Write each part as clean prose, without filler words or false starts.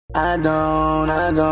I don't.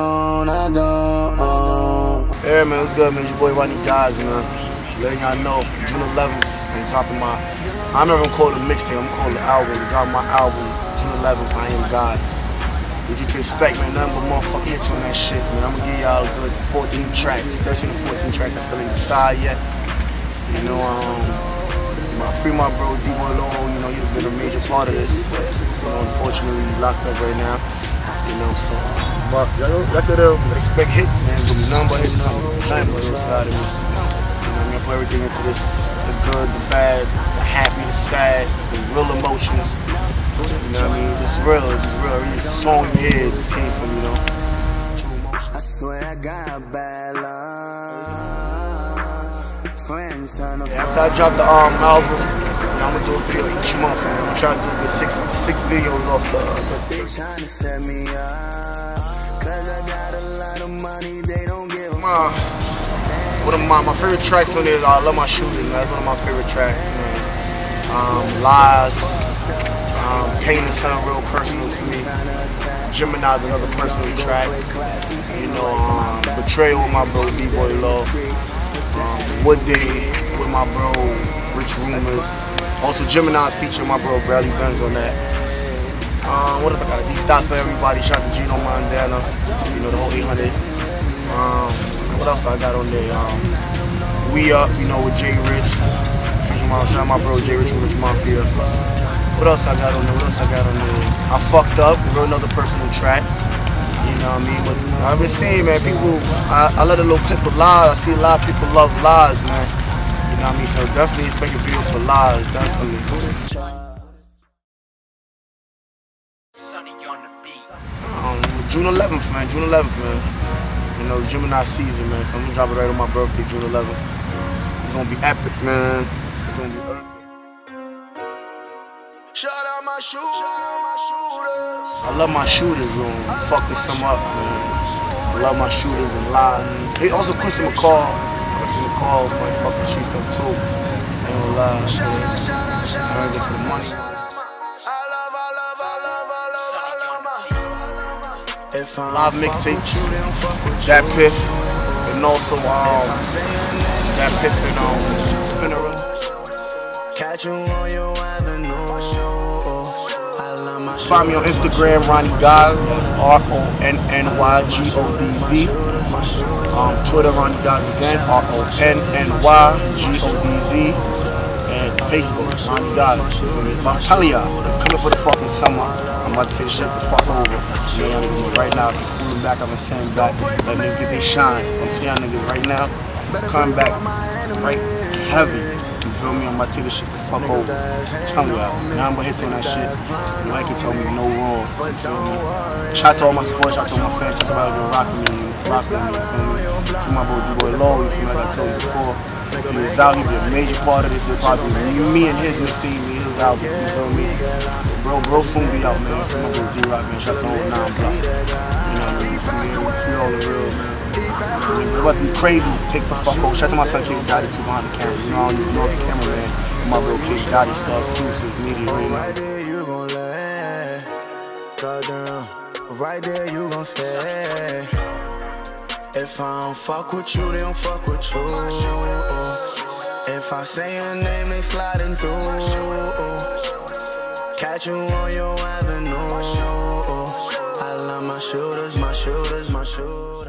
Hey man, what's good, man? It's your boy Ronnie Guys, man. Letting y'all know, June 11th, I'm dropping my, I'm not even called a mixtape, I'm calling the album. I'm dropping my album, June 11th, I Am God. If you can expect, man, nothing but motherfucking hits on that shit, man. I'm gonna give y'all a good 14 tracks, 13 or 14 tracks. I still ain't decided yet. You know, free my bro, D-Boy Low, you know, he'd have been a major part of this, but, you know, unfortunately, he's locked up right now. You know, so, but y'all could expect hits, man. There's gonna be nothing but hits coming. Nothing but inside of me. You know, I'm gonna put everything into this, the good, the bad, the happy, the sad, the real emotions. You know what I mean? Just real. Every song you hear just came from, you know, true emotion. I swear I got bad love. Friends turn to after I drop the album, I'm gonna do a video each month, man. I'm gonna try to do a good six videos off the they trying to set me up, cause I got a lot of money, they don't give a one of my favorite tracks on there is I Love My Shooters, man. That's one of my favorite tracks, man. Lies, Pain is something real personal to me. Gemini is another personal track. You know, Betrayal with my bro D-Boy Low. Wood Day with my bro Rich Rumors. Also Gemini's feature my bro Bradley Benz on that. What else I got? These Dots for Everybody, shout out to Gino Mondana, you know, the whole 800. What else I got on there? We Up, you know, with Jay Rich. Shout out my bro Jay Rich from Rich Mafia. What else I got on there? I Fucked Up, wrote another personal track. You know what I mean? But I've been seeing, man, people, I let a little clip of Lies. I see a lot of people love Lies, man. You know what I mean? So definitely expect a video for Lies, definitely. June 11th, man. You know, the Gemini season, man. So I'm gonna drop it right on my birthday, June 11th. It's gonna be epic, man. It's gonna be epic. Shout out my shooters. I love my shooters, man. Fuck this sum up, man. I love my shooters and Lies. Hey, also Quincy McCall. Might fuck the streets up too. I ain't gonna lie, shit. I heard it for the money. Live mixtapes, that Piff, and also that Piff and Spinner. Find me on Instagram, Ronnie Guys, that's RONNYGODZ. Twitter, Ronnie Guys again, RONNYGODZ. And Facebook, Ronnie Guys. I'm telling y'all, I'm coming for the fucking summer. I'm about to take the shit the fuck over. You know, right now, pulling back, I'm saying back, let niggas get they shine. I'm telling y'all niggas right now, coming back right heavy. You feel me? I'm about to take this shit the fuck over. I'm telling y'all, now I'm gonna hit on that shit. Nobody can tell me no wrong. You feel me? Shout out to all my support, shout out to all my fans, shout out to everybody rocking me, you feel me? To my bro D-Boy Low, you feel me? Like I told you before. He was out, he be a major part of this. It'll probably be me and his mixtape, his album, you feel me? Bro soon be out, man. You feel my bro D-Rock, man. Shout out to the whole 9 block. You know what I mean? You feel me? We all the real, man. It's about to be crazy. Take the fuck over. Shout out to my son Kid Gotti too behind the camera. You know, I don't even know the cameraman. My bro Kid Gotti stuff, exclusive media right now. Right there, you gon' land. Goddamn. Right there, you gon' stay. If I don't fuck with you, they don't fuck with you. If I say your name, they sliding through. Catch you on your avenue. I love my shooters, my shooters.